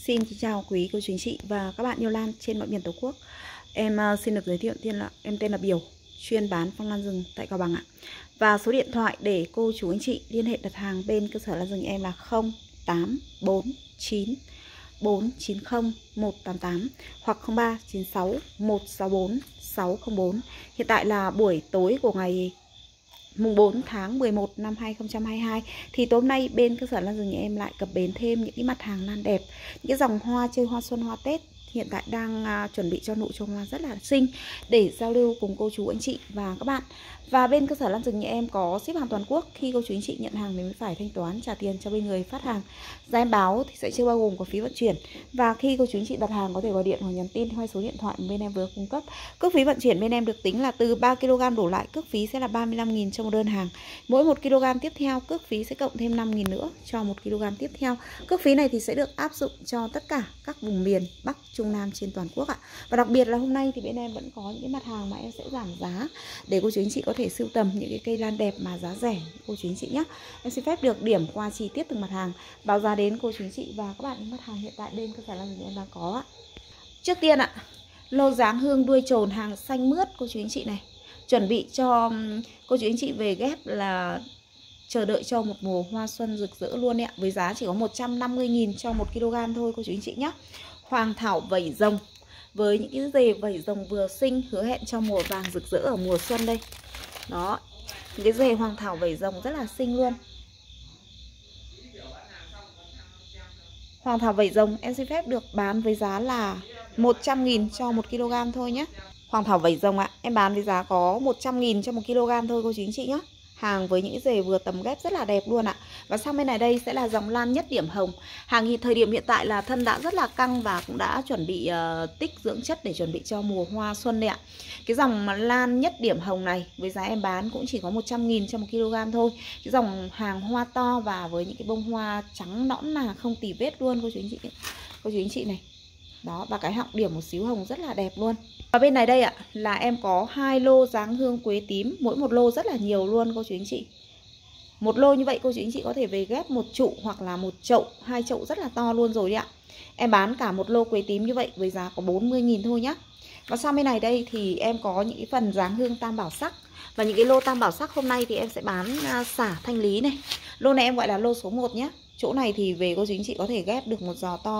Xin kính chào quý cô chú anh chị và các bạn yêu lan trên mọi miền Tổ quốc. Em xin được giới thiệu em tên là Biểu, chuyên bán phong lan rừng tại Cao Bằng ạ. Và số điện thoại để cô chú anh chị liên hệ đặt hàng bên cơ sở lan rừng em là 0849 490 188 hoặc 0396 164 604. Hiện tại là buổi tối của ngày mùng 4 tháng 11 năm 2022 thì tối hôm nay bên cơ sở lan rừng nhà em lại cập bến thêm những cái mặt hàng lan đẹp, những cái dòng hoa chơi hoa xuân hoa Tết hiện tại đang chuẩn bị cho nụ trồng hoa rất là xinh để giao lưu cùng cô chú anh chị và các bạn. Và bên cơ sở lan rừng nhà em có ship hàng toàn quốc, khi cô chú anh chị nhận hàng thì mới phải thanh toán trả tiền cho bên người phát hàng. Giá em báo thì sẽ chưa bao gồm có phí vận chuyển. Và khi cô chú anh chị đặt hàng có thể gọi điện hoặc nhắn tin theo số điện thoại mà bên em vừa cung cấp. Cước phí vận chuyển bên em được tính là từ 3 kg đổ lại, cước phí sẽ là 35.000 cho một đơn hàng. Mỗi 1 kg tiếp theo cước phí sẽ cộng thêm 5.000 nữa cho 1 kg tiếp theo. Cước phí này thì sẽ được áp dụng cho tất cả các vùng miền Bắc, Trung, Nam trên toàn quốc ạ. Và đặc biệt là hôm nay thì bên em vẫn có những cái mặt hàng mà em sẽ giảm giá để cô chú anh chị có thể sưu tầm những cái cây lan đẹp mà giá rẻ cô chú anh chị nhé. Em xin phép được điểm qua chi tiết từng mặt hàng, báo giá đến cô chú anh chị và các bạn những mặt hàng hiện tại bên cơ sở lan rừng em đang có ạ. Trước tiên ạ, lô dáng hương đuôi trồn hàng xanh mướt cô chú anh chị này, chuẩn bị cho cô chú anh chị về ghép là chờ đợi cho một mùa hoa xuân rực rỡ luôn ạ. Với giá chỉ có 150.000 cho 1 kg thôi cô chú anh chị nhé. Hoàng thảo vẩy rồng với những cái dề vẩy rồng vừa xinh, hứa hẹn cho mùa vàng rực rỡ ở mùa xuân đây. Đó, những cái dề hoàng thảo vẩy rồng rất là xinh luôn. Hoàng thảo vẩy rồng em xin phép được bán với giá là 100.000 cho 1 kg thôi nhé. Hoàng thảo vẩy rồng ạ, em bán với giá có 100.000 cho 1 kg thôi cô chú anh chị nhé. Hàng với những dề vừa tầm ghép rất là đẹp luôn ạ. Và sang bên này đây sẽ là dòng lan nhất điểm hồng. Hàng thời điểm hiện tại là thân đã rất là căng và cũng đã chuẩn bị tích dưỡng chất để chuẩn bị cho mùa hoa xuân đây ạ. Cái dòng lan nhất điểm hồng này với giá em bán cũng chỉ có 100.000 cho 1 kg thôi. Cái dòng hàng hoa to và với những cái bông hoa trắng nõn nà không tì vết luôn cô chú anh chị. Cô chú anh chị này. Đó, và cái họng điểm một xíu hồng rất là đẹp luôn. Và bên này đây ạ là em có 2 lô dáng hương quế tím, mỗi một lô rất là nhiều luôn cô chú anh chị. Một lô như vậy cô chú anh chị có thể về ghép một trụ hoặc là một chậu, 2 chậu rất là to luôn rồi đấy ạ. Em bán cả một lô quế tím như vậy với giá có 40.000 thôi nhá. Và sang bên này đây thì em có những cái phần dáng hương tam bảo sắc. Và những cái lô tam bảo sắc hôm nay thì em sẽ bán xả thanh lý này. Lô này em gọi là lô số 1 nhé. Chỗ này thì về cô chú anh chị có thể ghép được một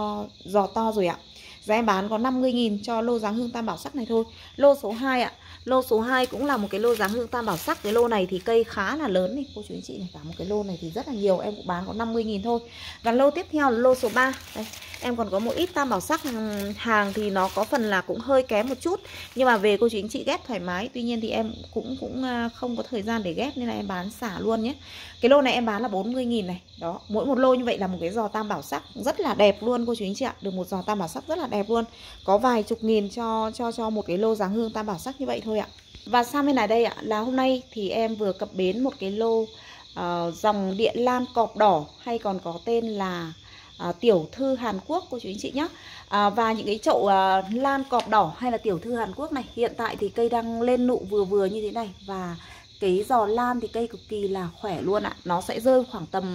giò to rồi ạ. Giá em bán có 50.000 cho lô dáng hương tam bảo sắc này thôi. Lô số 2 ạ. Lô số 2 cũng là một cái lô dáng hương tam bảo sắc. Cái lô này thì cây khá là lớn này cô chú anh chị này. Cả một cái lô này thì rất là nhiều. Em cũng bán có 50.000 thôi. Và lô tiếp theo là lô số 3. Đây, em còn có một ít tam bảo sắc. Hàng thì nó có phần là cũng hơi kém một chút, nhưng mà về cô chú anh chị ghép thoải mái. Tuy nhiên thì em cũng không có thời gian để ghép nên là em bán xả luôn nhé. Cái lô này em bán là 40.000 này. Đó, mỗi một lô như vậy là một cái giò tam bảo sắc rất là đẹp luôn cô chú anh chị ạ. Được một giò tam bảo sắc rất là đẹp luôn. Có vài chục nghìn cho một cái lô dáng hương tam bảo sắc như vậy thôi ạ. Và sang bên này đây ạ, là hôm nay thì em vừa cập bến một cái lô dòng địa lan cọp đỏ, hay còn có tên là tiểu thư Hàn Quốc cô chú anh chị nhé. Và những cái chậu lan cọp đỏ hay là tiểu thư Hàn Quốc này, hiện tại thì cây đang lên nụ vừa vừa như thế này. Và cái giò lan thì cây cực kỳ là khỏe luôn ạ. Nó sẽ rơi khoảng tầm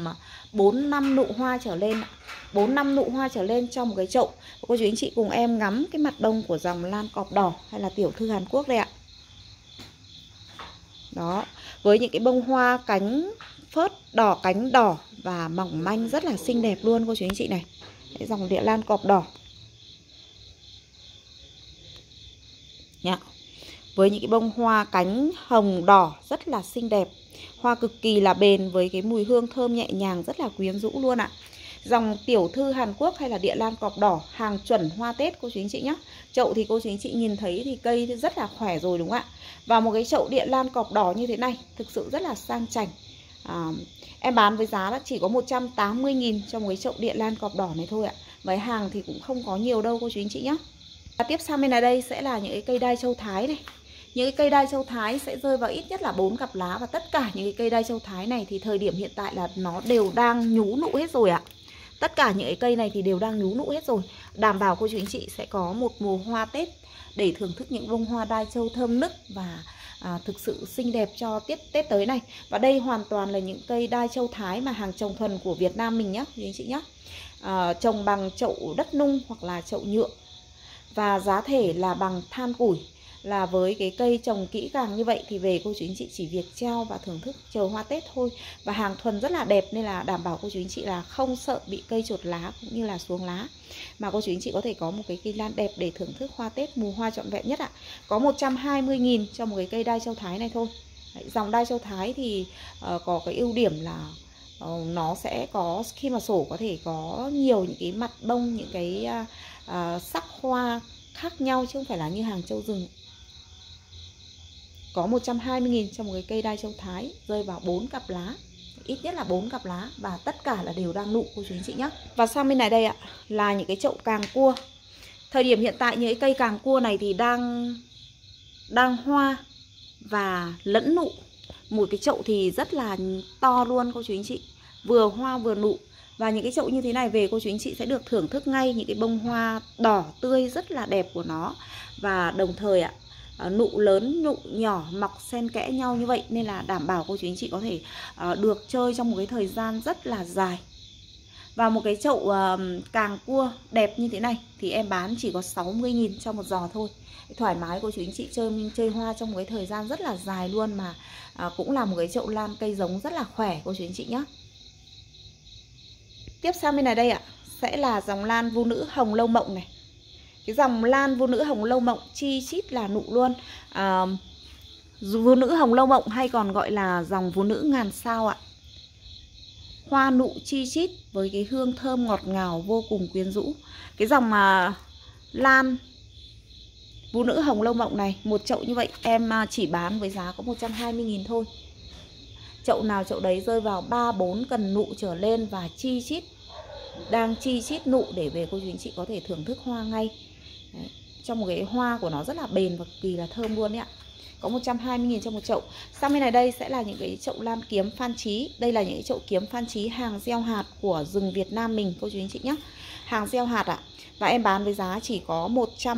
4-5 nụ hoa trở lên, 4-5 nụ hoa trở lên trong một cái chậu. Cô chú anh chị cùng em ngắm cái mặt đông của dòng lan cọp đỏ hay là tiểu thư Hàn Quốc đây ạ. Đó, với những cái bông hoa cánh phớt đỏ, cánh đỏ và mỏng manh rất là xinh đẹp luôn cô chú anh chị này. Đấy, dòng địa lan cọp đỏ nhá. Với những cái bông hoa cánh hồng đỏ rất là xinh đẹp. Hoa cực kỳ là bền với cái mùi hương thơm nhẹ nhàng rất là quyến rũ luôn ạ. Dòng tiểu thư Hàn Quốc hay là địa lan cọp đỏ, hàng chuẩn hoa Tết cô chú anh chị nhé. Chậu thì cô chú anh chị nhìn thấy thì cây rất là khỏe rồi đúng không ạ. Và một cái chậu địa lan cọp đỏ như thế này thực sự rất là sang chảnh. Em bán với giá là chỉ có 180.000 cho một cái chậu địa lan cọp đỏ này thôi ạ. Với hàng thì cũng không có nhiều đâu cô chú anh chị nhé. Và tiếp sang bên này đây sẽ là những cái cây đai châu Thái này. Những cái cây đai châu Thái sẽ rơi vào ít nhất là 4 cặp lá. Và tất cả những cái cây đai châu Thái này thì thời điểm hiện tại là nó đều đang nhú nụ hết rồi ạ. Tất cả những cái cây này thì đều đang nhú nụ hết rồi. Đảm bảo cô chú anh chị sẽ có một mùa hoa Tết để thưởng thức những bông hoa đai châu thơm nức và thực sự xinh đẹp cho Tết tới này. Và đây hoàn toàn là những cây đai châu Thái mà hàng trồng thuần của Việt Nam mình nhé, quý anh chị nhé. trồng bằng chậu đất nung hoặc là chậu nhựa. Và giá thể là bằng than củi. Là với cái cây trồng kỹ càng như vậy thì về cô chú anh chị chỉ việc treo và thưởng thức chờ hoa Tết thôi. Và hàng thuần rất là đẹp nên là đảm bảo cô chú anh chị là không sợ bị cây chột lá cũng như là xuống lá. Mà cô chú anh chị có thể có một cái cây lan đẹp để thưởng thức hoa Tết mùa hoa trọn vẹn nhất ạ. Có 120.000 cho một cái cây đai châu Thái này thôi. Đấy, dòng đai châu Thái thì có cái ưu điểm là nó sẽ có khi mà sổ có thể có nhiều những cái mặt bông, những cái sắc hoa khác nhau chứ không phải là như hàng châu rừng. Có 120.000 cho một cái cây đai châu Thái, rơi vào 4 cặp lá. Ít nhất là 4 cặp lá và tất cả là đều đang nụ cô chú anh chị nhé. Và sang bên này đây ạ là những cái chậu càng cua. Thời điểm hiện tại những cái cây càng cua này thì đang hoa và lẫn nụ. Một cái chậu thì rất là to luôn cô chú anh chị, vừa hoa vừa nụ. Và những cái chậu như thế này về cô chú anh chị sẽ được thưởng thức ngay những cái bông hoa đỏ tươi rất là đẹp của nó. Và đồng thời ạ, nụ lớn, nụ nhỏ mọc xen kẽ nhau như vậy nên là đảm bảo cô chú anh chị có thể được chơi trong một cái thời gian rất là dài. Và một cái chậu càng cua đẹp như thế này thì em bán chỉ có 60.000 cho một giò thôi. Thoải mái cô chú anh chị chơi hoa trong một cái thời gian rất là dài luôn. Mà cũng là một cái chậu lan cây giống rất là khỏe cô chú anh chị nhé. Tiếp sang bên này đây ạ sẽ là dòng lan vũ nữ hồng lâu mộng này. Cái dòng lan vũ nữ hồng lâu mộng chi chít là nụ luôn. Vũ nữ hồng lâu mộng hay còn gọi là dòng vũ nữ ngàn sao ạ. Hoa nụ chi chít với cái hương thơm ngọt ngào vô cùng quyến rũ. Cái dòng lan vũ nữ hồng lâu mộng này, một chậu như vậy em chỉ bán với giá có 120.000 thôi. Chậu nào chậu đấy rơi vào 3-4 cần nụ trở lên và chi chít, đang chi chít nụ để về cô chú anh chị có thể thưởng thức hoa ngay. Đấy, trong một cái hoa của nó rất là bền và cực kỳ là thơm luôn đấy ạ. Có 120.000 cho một chậu. Sang bên này đây sẽ là những cái chậu lan kiếm Phan Chí. Đây là những cái chậu kiếm Phan Chí hàng gieo hạt của rừng Việt Nam mình cô chú anh chị nhé. Hàng gieo hạt ạ. Và em bán với giá chỉ có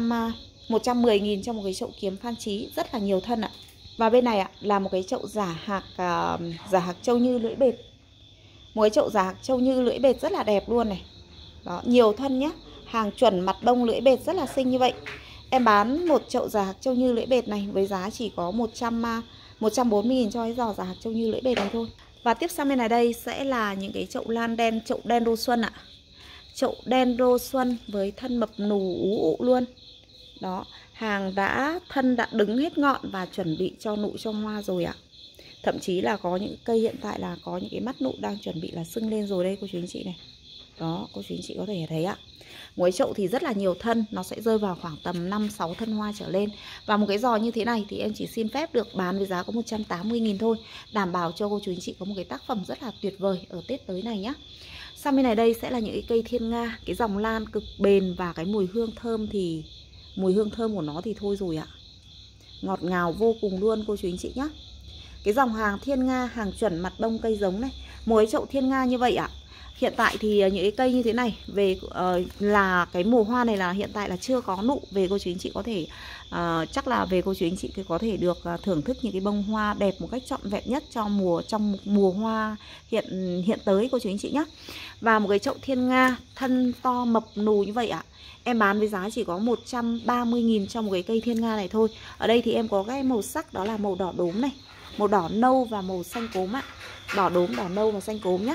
110.000 cho một cái chậu kiếm Phan Chí, rất là nhiều thân ạ. Và bên này ạ là một cái chậu giả hạc châu như lưỡi bệt. Một cái chậu giả hạc châu như lưỡi bệt rất là đẹp luôn này. Đó, nhiều thân nhé. Hàng chuẩn mặt bông lưỡi bệt rất là xinh như vậy. Em bán một chậu giả hạc châu như lưỡi bệt này với giá chỉ có 140.000 cho cái giò giả hạc châu như lưỡi bệt này thôi. Và tiếp sang bên này đây sẽ là những cái chậu lan đen, chậu đen đô xuân ạ. Chậu đen đô xuân với thân mập nù ú ụ luôn. Đó, hàng thân đã đứng hết ngọn và chuẩn bị cho nụ cho hoa rồi ạ. Thậm chí là có những cây hiện tại là có những cái mắt nụ đang chuẩn bị là sưng lên rồi đây cô chú anh chị này. Đó, cô chú anh chị có thể thấy ạ. Một cái chậu thì rất là nhiều thân, nó sẽ rơi vào khoảng tầm 5-6 thân hoa trở lên. Và một cái giò như thế này thì em chỉ xin phép được bán với giá có 180.000 thôi. Đảm bảo cho cô chú anh chị có một cái tác phẩm rất là tuyệt vời ở Tết tới này nhé. Sang bên này đây sẽ là những cái cây thiên nga. Cái dòng lan cực bền và cái mùi hương thơm thì mùi hương thơm của nó thì thôi rồi ạ. Ngọt ngào vô cùng luôn cô chú anh chị nhé. Cái dòng hàng thiên nga, hàng chuẩn mặt bông cây giống này. Một cái chậu thiên nga như vậy ạ. Hiện tại thì những cái cây như thế này về là cái mùa hoa này là hiện tại là chưa có nụ. Về cô chú anh chị có thể chắc là về cô chú anh chị có thể được thưởng thức những cái bông hoa đẹp một cách trọn vẹn nhất trong mùa hoa hiện tới cô chú anh chị nhé. Và một cái chậu thiên nga thân to mập nù như vậy ạ. Em bán với giá chỉ có 130.000 cho một cái cây thiên nga này thôi. Ở đây thì em có cái màu sắc đó là màu đỏ đốm này, màu đỏ nâu và màu xanh cốm ạ. Đỏ đốm, đỏ nâu và xanh cốm nhé.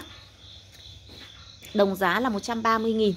Đồng giá là 130.000.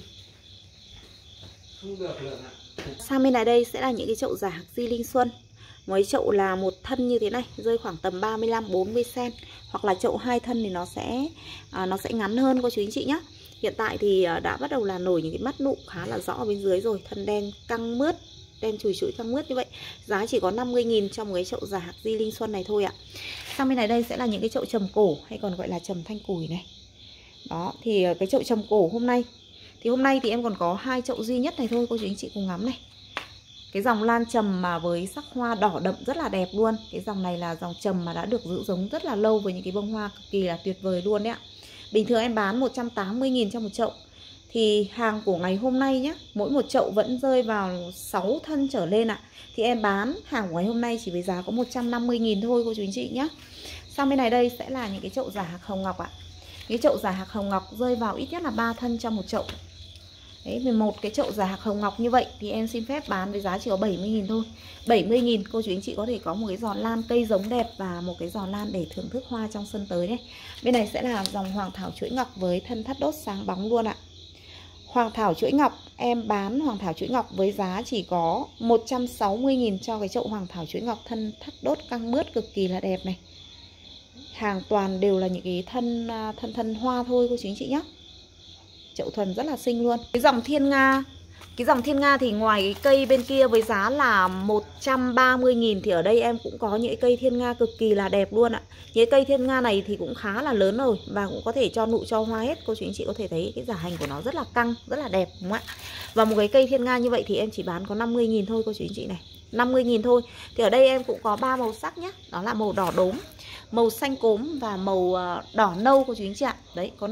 Sang bên này đây sẽ là những cái chậu giả hạc Di Linh Xuân. Mấy chậu là một thân như thế này, rơi khoảng tầm 35-40 cm. Hoặc là chậu 2 thân thì nó sẽ ngắn hơn cô chú anh chị nhé. Hiện tại thì đã bắt đầu là nổi những cái mắt nụ khá là rõ ở bên dưới rồi. Thân đen căng mướt, đen chùi chũi căng mướt như vậy. Giá chỉ có 50.000 cho một cái chậu giả hạc Di Linh Xuân này thôi ạ. Sang bên này đây sẽ là những cái chậu trầm cổ hay còn gọi là trầm thanh củi này. Đó, thì cái chậu trầm cổ hôm nay thì em còn có 2 chậu duy nhất này thôi cô chú anh chị cùng ngắm này. Cái dòng lan trầm mà với sắc hoa đỏ đậm rất là đẹp luôn. Cái dòng này là dòng trầm mà đã được giữ giống rất là lâu với những cái bông hoa cực kỳ là tuyệt vời luôn đấy ạ. Bình thường em bán 180.000 cho một chậu. Thì hàng của ngày hôm nay nhé, mỗi một chậu vẫn rơi vào 6 thân trở lên ạ. Thì em bán hàng của ngày hôm nay chỉ với giá có 150.000 thôi cô chú anh chị nhé. Sang bên này đây sẽ là những cái chậu giả hạc hồng ngọc ạ. Cái chậu giả hạc hồng ngọc rơi vào ít nhất là 3 thân trong một chậu. Đấy, 11 cái chậu giả hạc hồng ngọc như vậy thì em xin phép bán với giá chỉ có 70.000 thôi. 70.000 cô chú anh chị có thể có một cái giò lan cây giống đẹp và một cái giò lan để thưởng thức hoa trong sân tới đấy. Bên này sẽ là dòng hoàng thảo chuỗi ngọc với thân thắt đốt sáng bóng luôn ạ. Hoàng thảo chuỗi ngọc, em bán hoàng thảo chuỗi ngọc với giá chỉ có 160.000 cho cái chậu hoàng thảo chuỗi ngọc thân thắt đốt căng mướt cực kỳ là đẹp này. Hàng toàn đều là những cái thân hoa thôi cô chú anh chị nhé. Chậu thuần rất là xinh luôn. Cái dòng thiên nga thì ngoài cái cây bên kia với giá là 130.000 thì ở đây em cũng có những cây thiên nga cực kỳ là đẹp luôn ạ. Những cây thiên nga này thì cũng khá là lớn rồi và cũng có thể cho nụ cho hoa hết. Cô chú anh chị có thể thấy cái giả hành của nó rất là căng, rất là đẹp đúng không ạ? Và một cái cây thiên nga như vậy thì em chỉ bán có 50.000 thôi cô chú anh chị này. 50.000 thôi. Thì ở đây em cũng có 3 màu sắc nhé. Đó là màu đỏ đốm, màu xanh cốm và màu đỏ nâu cô chú anh chị ạ. Đấy, có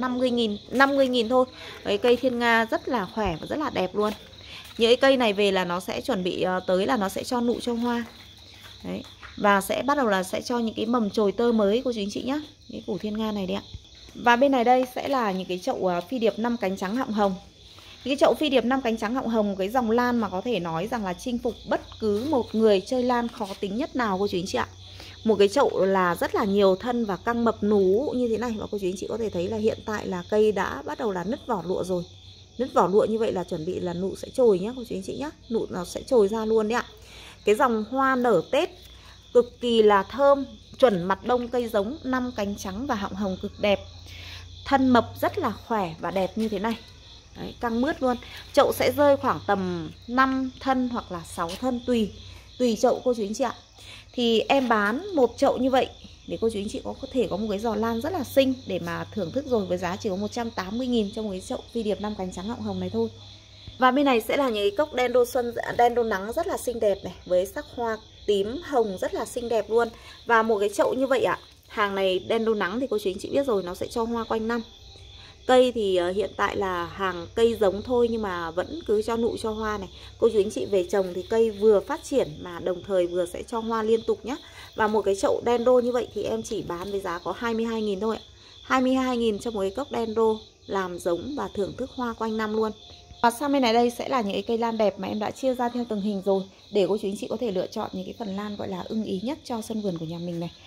50.000 thôi. Cái cây thiên nga rất là khỏe và rất là đẹp luôn. Những cái cây này về là nó sẽ chuẩn bị tới là nó sẽ cho nụ cho hoa. Đấy. Và sẽ bắt đầu là sẽ cho những cái mầm chồi tơ mới cô chú anh chị nhé. Cái củ thiên nga này đấy ạ. Và bên này đây sẽ là những cái chậu phi điệp 5 cánh trắng họng hồng. Cái chậu phi điệp 5 cánh trắng họng hồng, cái dòng lan mà có thể nói rằng là chinh phục bất cứ một người chơi lan khó tính nhất nào cô chú anh chị ạ. Một cái chậu là rất là nhiều thân và căng mập nú như thế này. Và cô chú anh chị có thể thấy là hiện tại là cây đã bắt đầu là nứt vỏ lụa rồi. Nứt vỏ lụa như vậy là chuẩn bị là nụ sẽ chồi nhé cô chú anh chị nhé. Nụ nó sẽ chồi ra luôn đấy ạ. Cái dòng hoa nở Tết cực kỳ là thơm, chuẩn mặt đông cây giống, 5 cánh trắng và họng hồng cực đẹp. Thân mập rất là khỏe và đẹp như thế này. Đấy, căng mướt luôn. Chậu sẽ rơi khoảng tầm 5 thân hoặc là 6 thân tùy chậu cô chú anh chị ạ. Thì em bán một chậu như vậy để cô chú anh chị có thể có một cái giò lan rất là xinh để mà thưởng thức rồi, với giá chỉ có 180.000 cho một cái chậu phi điệp 5 cánh trắng họng hồng này thôi. Và bên này sẽ là những cái cốc đen đô xuân, đen đô nắng rất là xinh đẹp này, với sắc hoa tím hồng rất là xinh đẹp luôn. Và một cái chậu như vậy ạ. Hàng này đen đô nắng thì cô chú anh chị biết rồi, nó sẽ cho hoa quanh năm. Cây thì hiện tại là hàng cây giống thôi nhưng mà vẫn cứ cho nụ cho hoa này. Cô chú anh chị về trồng thì cây vừa phát triển mà đồng thời vừa sẽ cho hoa liên tục nhé. Và một cái chậu đen đô như vậy thì em chỉ bán với giá có 22.000 thôi ạ. 22.000 cho một cái cốc đen đô làm giống và thưởng thức hoa quanh năm luôn. Và sang bên này đây sẽ là những cái cây lan đẹp mà em đã chia ra theo từng hình rồi, để cô chú anh chị có thể lựa chọn những cái phần lan gọi là ưng ý nhất cho sân vườn của nhà mình này.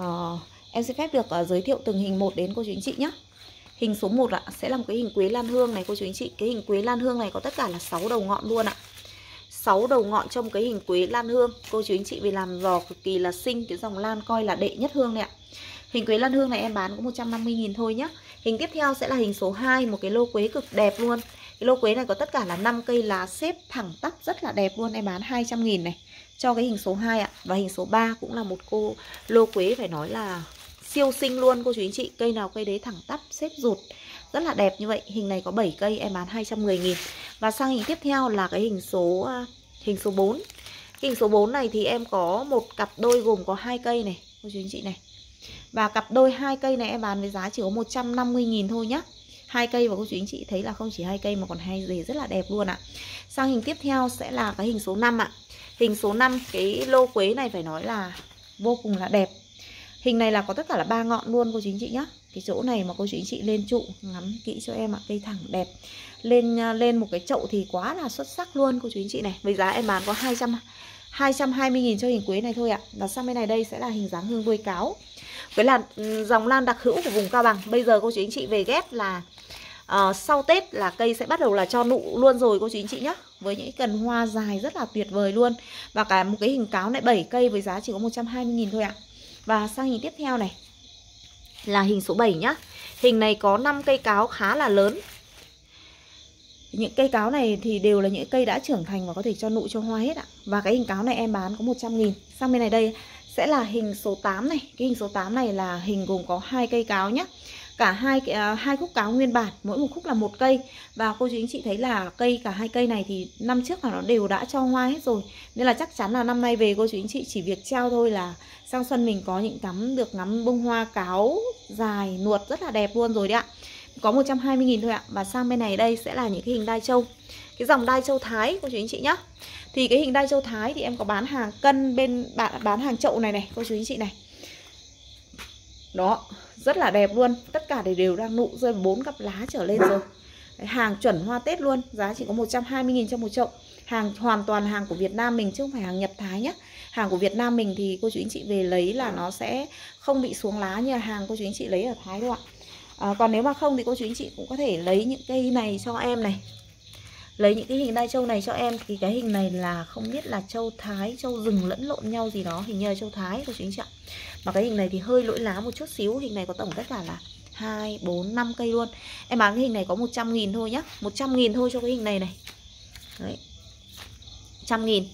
Em xin phép được giới thiệu từng hình một đến cô chú anh chị nhé. Hình số 1 ạ, sẽ là một cái hình quế lan hương này cô chú anh chị. Cái hình quế lan hương này có tất cả là 6 đầu ngọn luôn ạ. 6 đầu ngọn trong cái hình quế lan hương. Cô chú anh chị về làm giò cực kỳ là xinh. Cái dòng lan coi là đệ nhất hương này ạ. Hình quế lan hương này em bán có 150.000 thôi nhá. Hình tiếp theo sẽ là hình số 2, một cái lô quế cực đẹp luôn. Cái lô quế này có tất cả là 5 cây lá xếp thẳng tắp rất là đẹp luôn. Em bán 200.000 này cho cái hình số 2 ạ. Và hình số 3 cũng là một cô lô quế phải nói là siêu xinh luôn cô chú anh chị. Cây nào cây đấy thẳng tắp xếp rụt rất là đẹp như vậy. Hình này có 7 cây em bán 210.000. Và sang hình tiếp theo là cái hình số 4. Hình số 4 này thì em có một cặp đôi gồm có 2 cây này cô chú anh chị này. Và cặp đôi 2 cây này em bán với giá chỉ có 150.000 thôi nhá. 2 cây và cô chú anh chị thấy là không chỉ 2 cây mà còn 2 rễ rất là đẹp luôn ạ. Sang hình tiếp theo sẽ là cái hình số 5 ạ. Hình số 5 cái lô quế này phải nói là vô cùng là đẹp. Hình này là có tất cả là 3 ngọn luôn cô chú anh chị nhá. Cái chỗ này mà cô chú anh chị lên trụ ngắm kỹ cho em ạ, cây thẳng đẹp. Lên một cái chậu thì quá là xuất sắc luôn cô chú anh chị này. Với giá em bán có 220.000 cho hình quế này thôi ạ. Và sang bên này đây sẽ là hình dáng hương đuôi cáo. Cái là dòng lan đặc hữu của vùng Cao Bằng. Bây giờ cô chú anh chị về ghép là sau Tết là cây sẽ bắt đầu là cho nụ luôn rồi cô chú anh chị nhé. Với những cần hoa dài rất là tuyệt vời luôn. Và cả một cái hình cáo này 7 cây với giá chỉ có 120.000 thôi ạ. Và sang hình tiếp theo này là hình số 7 nhá. Hình này có 5 cây cáo khá là lớn. Những cây cáo này thì đều là những cây đã trưởng thành và có thể cho nụ cho hoa hết ạ. Và cái hình cáo này em bán có 100.000. Sang bên này đây sẽ là hình số 8 này. Cái hình số 8 này là hình gồm có 2 cây cáo nhé. Cả hai khúc cáo nguyên bản, mỗi một khúc là 1 cây. Và cô chú anh chị thấy là cả 2 cây này thì năm trước là nó đều đã cho hoa hết rồi. Nên là chắc chắn là năm nay về cô chú anh chị chỉ việc treo thôi là sang xuân mình có những được ngắm bông hoa cáo dài nuột rất là đẹp luôn rồi đấy ạ. Có 120.000 thôi ạ. Và sang bên này đây sẽ là những cái hình đai trâu. Cái dòng đai trâu Thái cô chú anh chị nhá. Thì cái hình đai trâu Thái thì em có bán hàng cân bên bán hàng chậu này này cô chú anh chị này. Đó, rất là đẹp luôn. Tất cả đều đang nụ rơi 4 cặp lá trở lên rồi. Đấy, hàng chuẩn hoa Tết luôn. Giá chỉ có 120.000 cho một chậu. Hàng hoàn toàn hàng của Việt Nam mình chứ không phải hàng nhập Thái nhé. Hàng của Việt Nam mình thì cô chú anh chị về lấy là nó sẽ không bị xuống lá như là hàng cô chú anh chị lấy ở Thái đâu ạ. Còn nếu mà không thì cô chú anh chị cũng có thể lấy những cây này cho em này. Lấy những cái hình đai trâu này cho em. Thì cái hình này là không biết là trâu Thái, trâu rừng lẫn lộn nhau gì đó, hình như là trâu Thái cô chú anh chị ạ. Mà cái hình này thì hơi lỗi lá một chút xíu. Hình này có tổng tất cả là 2, 4, 5 cây luôn. Em bán cái hình này có 100.000 thôi nhá. 100.000 thôi cho cái hình này này. Đấy, 100.000.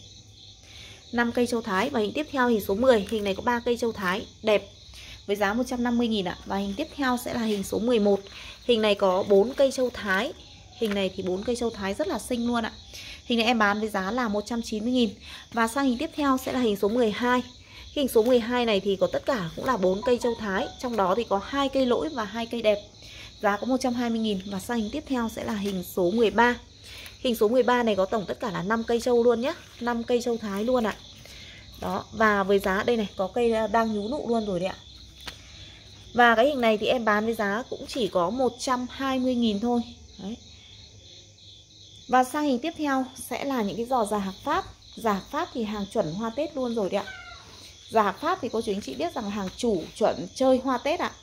5 cây trâu Thái. Và hình tiếp theo hình số 10. Hình này có 3 cây trâu Thái đẹp với giá 150.000 ạ. Và hình tiếp theo sẽ là hình số 11. Hình này có 4 cây trâu Thái. Hình này thì 4 cây trâu Thái rất là xinh luôn ạ. Hình này em bán với giá là 190.000. Và sang hình tiếp theo sẽ là hình số 12. Hình số 12 này thì có tất cả cũng là 4 cây trâu Thái. Trong đó thì có 2 cây lỗi và 2 cây đẹp. Giá có 120.000. Và sang hình tiếp theo sẽ là hình số 13. Hình số 13 này có tổng tất cả là 5 cây trâu luôn nhé. 5 cây trâu Thái luôn ạ. Đó, và với giá đây này, có cây đang nhú nụ luôn rồi đấy ạ. Và cái hình này thì em bán với giá cũng chỉ có 120.000 thôi. Đấy. Và sang hình tiếp theo sẽ là những cái giò già hạc Pháp. Già hạc Pháp thì hàng chuẩn hoa Tết luôn rồi đấy ạ. Già hạc Pháp thì cô chú anh chị biết rằng là hàng chủ chuẩn chơi hoa Tết ạ.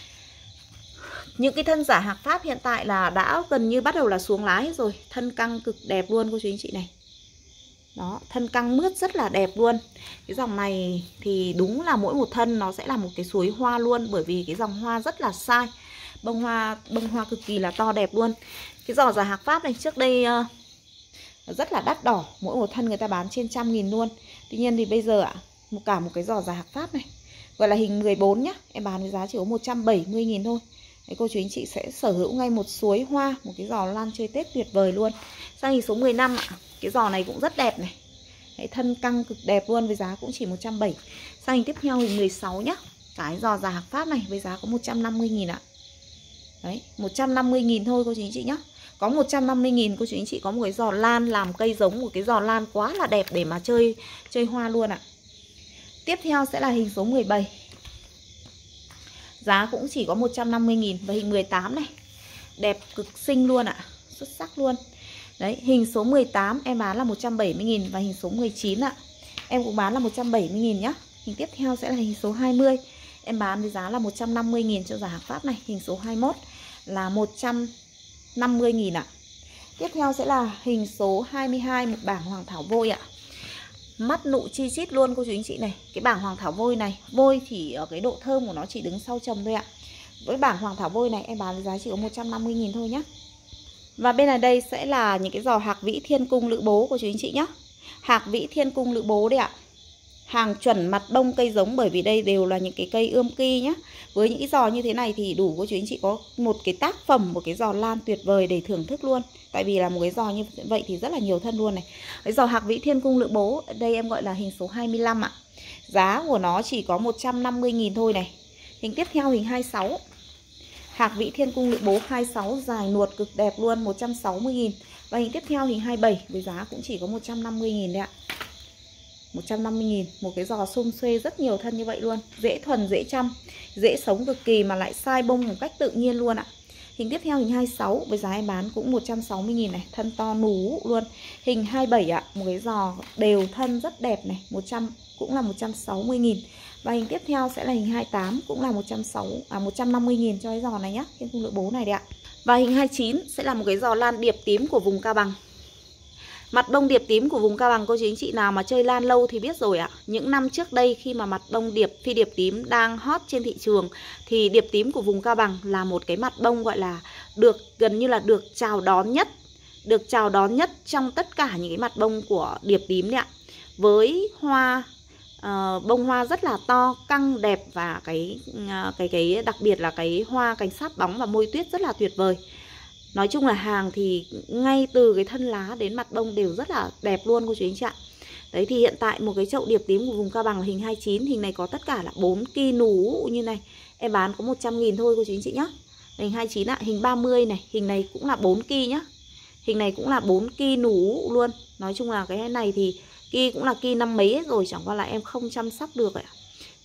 Những cái thân giả hạc Pháp hiện tại là đã gần như bắt đầu là xuống lá hết rồi. Thân căng cực đẹp luôn cô chú anh chị này. Đó, thân căng mướt rất là đẹp luôn. Cái dòng này thì đúng là mỗi một thân nó sẽ là một cái suối hoa luôn. Bởi vì cái dòng hoa rất là sai. Bông hoa cực kỳ là to đẹp luôn. Cái giò già hạc Pháp này trước đây rất là đắt đỏ. Mỗi một thân người ta bán trên 100.000 luôn. Tuy nhiên thì bây giờ ạ, cả một cái giò già hạc Pháp này gọi là hình 14 nhá, em bán với giá chỉ có 170.000 thôi. Đấy, cô chú anh chị sẽ sở hữu ngay một suối hoa, một cái giò lan chơi Tết tuyệt vời luôn. Sang hình số 15 ạ. Cái giò này cũng rất đẹp này. Đấy, thân căng cực đẹp luôn với giá cũng chỉ 170. Sang hình tiếp theo hình 16 nhá. Cái giò già hạc Pháp này với giá có 150.000 ạ. Đấy, 150.000 thôi cô chú anh chị nhá. Có 150.000 cô chú anh chị có một cái giò lan làm cây giống, một cái giò lan quá là đẹp để mà chơi hoa luôn ạ. Tiếp theo sẽ là hình số 17. Giá cũng chỉ có 150.000. Và hình 18 này. Đẹp cực xinh luôn ạ. Xuất sắc luôn. Đấy, hình số 18 em bán là 170.000. Và hình số 19 ạ, em cũng bán là 170.000 nhá. Hình tiếp theo sẽ là hình số 20. Em bán với giá là 150.000 cho già hạc Pháp này. Hình số 21 là 150.000 ạ. Tiếp theo sẽ là hình số 22, một bảng hoàng thảo vôi ạ. Mắt nụ chi chít luôn cô chú anh chị này. Cái bảng hoàng thảo vôi này, vôi thì ở cái độ thơm của nó chỉ đứng sau trồng thôi ạ. Với bảng hoàng thảo vôi này em bán với giá chỉ có 150.000 thôi nhá. Và bên này đây sẽ là những cái giò hạc vĩ thiên cung lữ bố của chú anh chị nhá. Hạc vĩ thiên cung lữ bố đấy ạ. Hàng chuẩn mặt bông cây giống, bởi vì đây đều là những cái cây ươm ki nhá. Với những cái giò như thế này thì đủ cô chú anh chị có một cái tác phẩm, một cái giò lan tuyệt vời để thưởng thức luôn. Tại vì là một cái giò như vậy thì rất là nhiều thân luôn này. Cái giò hạc vĩ thiên cung lữ bố, đây em gọi là hình số 25 ạ. Giá của nó chỉ có 150.000 thôi này. Hình tiếp theo hình 26. Hạc vĩ thiên cung lữ bố 26 dài nuột cực đẹp luôn, 160.000. Và hình tiếp theo hình 27 với giá cũng chỉ có 150.000 đấy ạ. 150.000. Một cái giò xum xuê rất nhiều thân như vậy luôn. Dễ thuần, dễ chăm, dễ sống cực kỳ mà lại sai bông một cách tự nhiên luôn ạ. Hình tiếp theo hình 26 với giá em bán cũng 160.000 này. Thân to nú luôn. Hình 27 ạ. Một cái giò đều thân rất đẹp này. Cũng là 160.000. Và hình tiếp theo sẽ là hình 28 cũng là 150.000 cho cái giò này nhá. Thiên cung lữ bố này đấy ạ. Và hình 29 sẽ là một cái giò lan điệp tím của vùng Cao Bằng. Mặt bông điệp tím của vùng Cao Bằng cô chú anh chị nào mà chơi lan lâu thì biết rồi ạ. Những năm trước đây khi mà mặt bông phi điệp tím đang hot trên thị trường thì điệp tím của vùng Cao Bằng là một cái mặt bông gọi là gần như là được chào đón nhất. Được chào đón nhất trong tất cả những cái mặt bông của điệp tím đấy ạ. Với hoa bông hoa rất là to, căng đẹp và cái đặc biệt là cái hoa cánh sát bóng và môi tuyết rất là tuyệt vời. Nói chung là hàng thì ngay từ cái thân lá đến mặt bông đều rất là đẹp luôn cô chú anh chị ạ. Đấy thì hiện tại một cái chậu điệp tím của vùng Cao Bằng là hình 29. Hình này có tất cả là 4 ki nú như này. Em bán có 100.000 thôi cô chú anh chị nhá. Hình 29 ạ. Hình 30 này. Hình này cũng là 4 ki nhá. Hình này cũng là 4 ki nú luôn. Nói chung là cái này thì ki cũng là ki năm mấy hết rồi, chẳng qua là em không chăm sóc được ạ.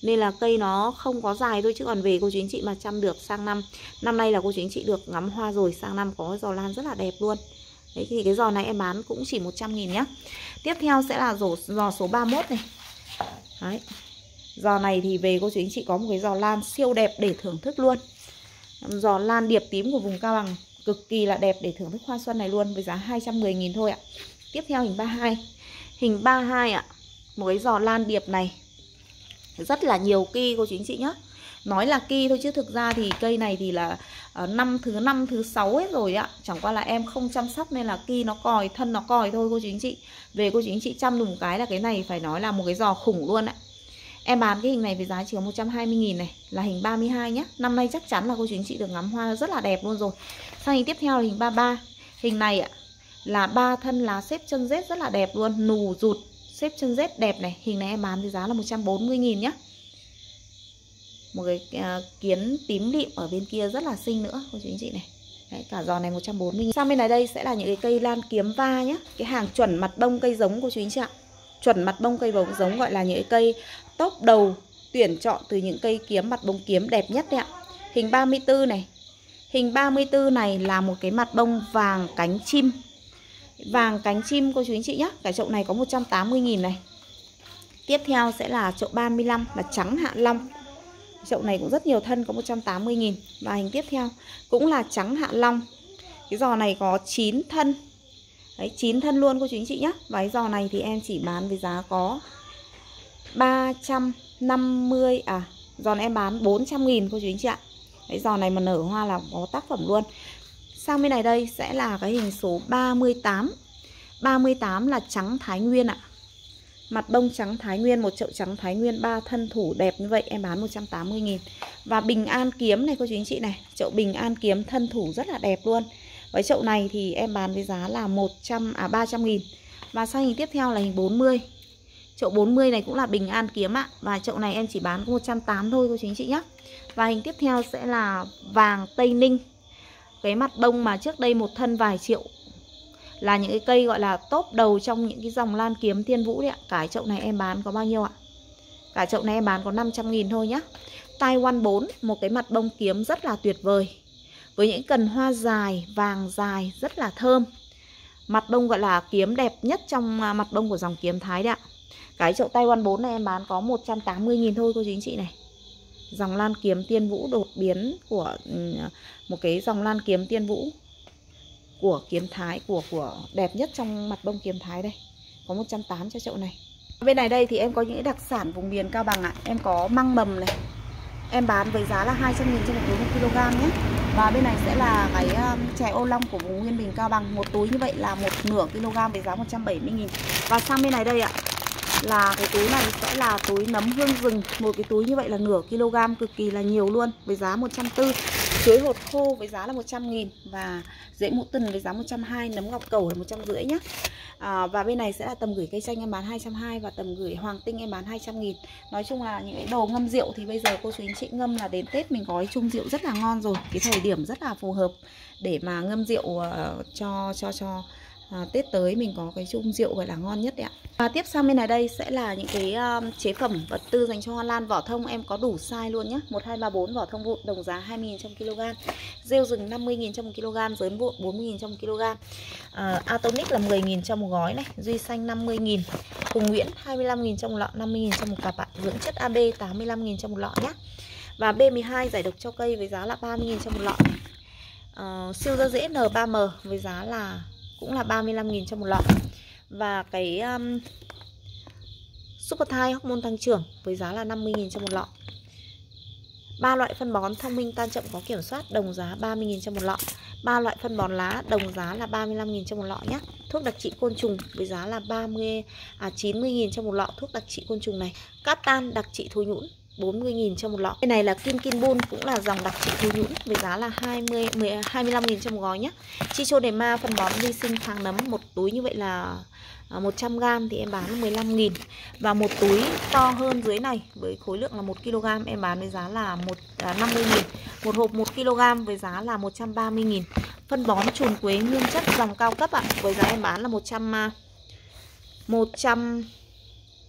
nên là cây nó không có dài thôi, chứ còn về cô chú anh chị mà chăm được sang năm nay là cô chú anh chị được ngắm hoa rồi, sang năm có giò lan rất là đẹp luôn. Đấy thì cái giò này em bán cũng chỉ 100.000 nhá. Tiếp theo sẽ là giò số 31 này. Đấy. Giò này thì về cô chú anh chị có một cái giò lan siêu đẹp để thưởng thức luôn. Giò lan điệp tím của vùng Cao Bằng cực kỳ là đẹp để thưởng thức hoa xuân này luôn, với giá 210.000 thôi ạ. Tiếp theo hình 32. Hình 32 ạ. Một cái giò lan điệp này rất là nhiều ki cô chú anh chị nhá. Nói là ki thôi chứ thực ra thì cây này thì là năm thứ 6 hết rồi ạ. Chẳng qua là em không chăm sóc nên là ki nó còi, thân nó còi thôi cô chú anh chị. Về cô chú anh chị chăm được một cái là cái này phải nói là một cái giò khủng luôn ạ. Em bán cái hình này với giá chỉ có 120.000 này, là hình 32 nhé. Năm nay chắc chắn là cô chú anh chị được ngắm hoa rất là đẹp luôn rồi. Sang hình tiếp theo là hình 33. Hình này ạ là 3 thân lá xếp chân rết rất là đẹp luôn, nù rụt xếp chân rết đẹp này. Hình này em bán với giá là 140.000 nhé. Một cái kiến tím lịm ở bên kia rất là xinh nữa cô chú anh chị này. Đấy, cả giò này 140.000. Sang bên này đây sẽ là những cái cây lan kiếm va nhé. Cái hàng chuẩn mặt bông cây giống cô chú anh chị ạ. Chuẩn mặt bông cây bông giống, gọi là những cái cây top đầu tuyển chọn từ những cây kiếm mặt bông kiếm đẹp nhất đấy ạ. Hình 34 này. Hình 34 này là một cái mặt bông vàng cánh chim. Vàng cánh chim cô chú anh chị nhé. Cái chậu này có 180.000 này. Tiếp theo sẽ là chậu 35 là trắng Hạ Long. Chậu này cũng rất nhiều thân, có 180.000. Và hình tiếp theo cũng là trắng Hạ Long. Cái giò này có 9 thân. Đấy, 9 thân luôn cô chú anh chị nhé. Và cái giò này thì em chỉ bán với giá có 350. Giò này em bán 400.000 cô chú anh chị ạ. Đấy, giò này mà nở hoa là có tác phẩm luôn. Sang bên này đây sẽ là cái hình số 38. 38 là trắng Thái Nguyên ạ. Mặt bông trắng Thái Nguyên, một chậu trắng Thái Nguyên 3 thân thủ đẹp như vậy em bán 180.000. Và Bình An kiếm này cô chú anh chị này, chậu Bình An kiếm thân thủ rất là đẹp luôn. Với chậu này thì em bán với giá là 300.000. Và sang hình tiếp theo là hình 40. Chậu 40 này cũng là Bình An kiếm ạ. Và chậu này em chỉ bán có 180 thôi cô chú anh chị nhé. Và hình tiếp theo sẽ là vàng Tây Ninh. Cái mặt bông mà trước đây một thân vài triệu, là những cái cây gọi là top đầu trong những cái dòng lan kiếm Thiên Vũ đấy ạ. Cái chậu này em bán có bao nhiêu ạ? Cả chậu này em bán có 500.000 thôi nhá. Taiwan 4, một cái mặt bông kiếm rất là tuyệt vời, với những cần hoa dài, vàng dài, rất là thơm. Mặt bông gọi là kiếm đẹp nhất trong mặt bông của dòng kiếm Thái đấy ạ. Cái chậu Taiwan 4 này em bán có 180.000 thôi cô chú anh chị này. Dòng lan kiếm Tiên Vũ đột biến của một cái dòng lan kiếm Tiên Vũ của kiếm Thái, của đẹp nhất trong mặt bông kiếm Thái đây. Có 180 cho chậu này. Bên này đây thì em có những đặc sản vùng miền Cao Bằng ạ. Em có măng mầm này. Em bán với giá là 200.000 cho một túi 1kg nhé. Và bên này sẽ là cái chè ô long của vùng Nguyên Bình Cao Bằng. Một túi như vậy là 1/2 kg với giá 170.000. Và sang bên này đây ạ, là cái túi này sẽ là túi nấm hương rừng. Một cái túi như vậy là 1/2 kg, cực kỳ là nhiều luôn, với giá 140. Chuối hột khô với giá là 100.000. Và rễ mũ tần với giá 120. Nấm ngọc cầu là 150 nhé. Và bên này sẽ là tầm gửi cây chanh em bán 220. Và tầm gửi hoàng tinh em bán 200.000. Nói chung là những cái đồ ngâm rượu thì bây giờ cô chú anh chị ngâm là đến Tết mình có cái chung rượu rất là ngon rồi. Cái thời điểm rất là phù hợp để mà ngâm rượu cho Tết tới mình có cái chung rượu gọi là ngon nhất đấy ạ. Và tiếp sang bên này đây sẽ là những cái chế phẩm vật tư dành cho hoa lan. Vỏ thông em có đủ size luôn nhé. 1, 2, 3, 4 vỏ thông vụn đồng giá 20.000 trong kg. Rêu rừng 50.000 trong 1 kg. Dớn vụn 40.000 trong 1 kg. Atomic là 10.000 trong một gói này. Duy xanh 50.000. Hùng Nguyễn 25.000 trong một lọ, 50.000 trong một cặp ạ. Dưỡng chất AB 85.000 trong một lọ nhé. Và B12 giải độc cho cây với giá là 30.000 trong một lọ. Siêu da dễ N3M với giá là cũng là 35.000 trong một lọ. Và cái Super Thai hormone tăng trưởng với giá là 50.000 trong một lọ. 3 loại phân bón thông minh tan chậm có kiểm soát đồng giá 30.000 trong một lọ. 3 loại phân bón lá đồng giá là 35.000 trong một lọ nhé. Thuốc đặc trị côn trùng với giá là 90.000 trong một lọ thuốc đặc trị côn trùng này. Cát tan đặc trị thối nhũn 40.000 trong một lọ. Cái này là Kim Kin Bun, cũng là dòng đặc trị thối nhũn với giá là 25.000 trong một gói nhé. Chichodema phân bón vi sinh kháng nấm, một túi như vậy là 100g thì em bán 15.000. Và một túi to hơn dưới này với khối lượng là 1 kg em bán với giá là 50.000. Một hộp 1 kg với giá là 130.000. Phân bón trùn quế nguyên chất dòng cao cấp ạ, với giá em bán là 100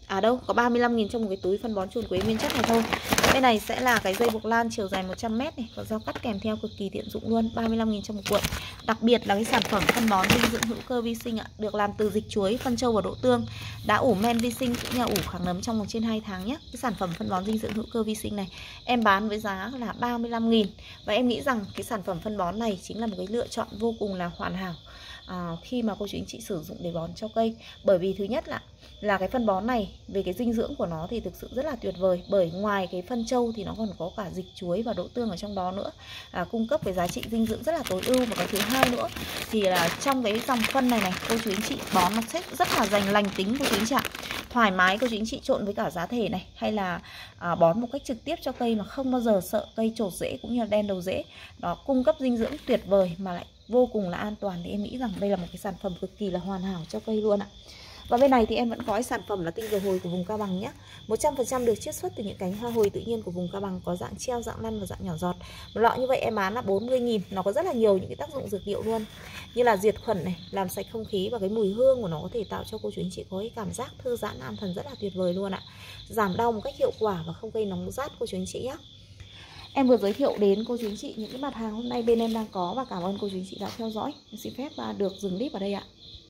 À đâu, có 35.000 trong một cái túi phân bón chùn quế nguyên chất này thôi. Bên này sẽ là cái dây buộc lan chiều dài 100m này, có dao cắt kèm theo cực kỳ tiện dụng luôn, 35.000 trong một cuộn. Đặc biệt là cái sản phẩm phân bón dinh dưỡng hữu cơ vi sinh ạ, được làm từ dịch chuối, phân trâu và đỗ tương, đã ủ men vi sinh cũng như ủ kháng nấm trong vòng trên 2 tháng nhé. Cái sản phẩm phân bón dinh dưỡng hữu cơ vi sinh này em bán với giá là 35.000. Và em nghĩ rằng cái sản phẩm phân bón này chính là một cái lựa chọn vô cùng là hoàn hảo khi mà cô chú anh chị sử dụng để bón cho cây. Bởi vì thứ nhất là cái phân bón này về cái dinh dưỡng của nó thì thực sự rất là tuyệt vời. Bởi ngoài cái phân trâu thì nó còn có cả dịch chuối và đỗ tương ở trong đó nữa, cung cấp cái giá trị dinh dưỡng rất là tối ưu. Và cái thứ hai nữa thì là trong cái dòng phân này cô chú anh chị bón nó sẽ rất là dành lành tính cô chú anh chị ạ. Thoải mái cô chú anh chị trộn với cả giá thể này, hay là bón một cách trực tiếp cho cây mà không bao giờ sợ cây trột rễ cũng như là đen đầu rễ. Đó, cung cấp dinh dưỡng tuyệt vời mà lại vô cùng là an toàn, thì em nghĩ rằng đây là một cái sản phẩm cực kỳ là hoàn hảo cho cây luôn ạ. Và bên này thì em vẫn có cái sản phẩm là tinh dầu hồi của vùng Cao Bằng nhé. 100% được chiết xuất từ những cánh hoa hồi tự nhiên của vùng Cao Bằng, có dạng treo, dạng lăn và dạng nhỏ giọt. Một lọ như vậy em bán là 40.000. Nó có rất là nhiều những cái tác dụng dược liệu luôn, như là diệt khuẩn này, làm sạch không khí, và cái mùi hương của nó có thể tạo cho cô chú anh chị có cái cảm giác thư giãn an thần rất là tuyệt vời luôn ạ. Giảm đau một cách hiệu quả và không gây nóng rát cô chú anh chị nhé. Em vừa giới thiệu đến cô chú anh chị những cái mặt hàng hôm nay bên em đang có, và cảm ơn cô chú anh chị đã theo dõi. Em xin phép được dừng clip ở đây ạ.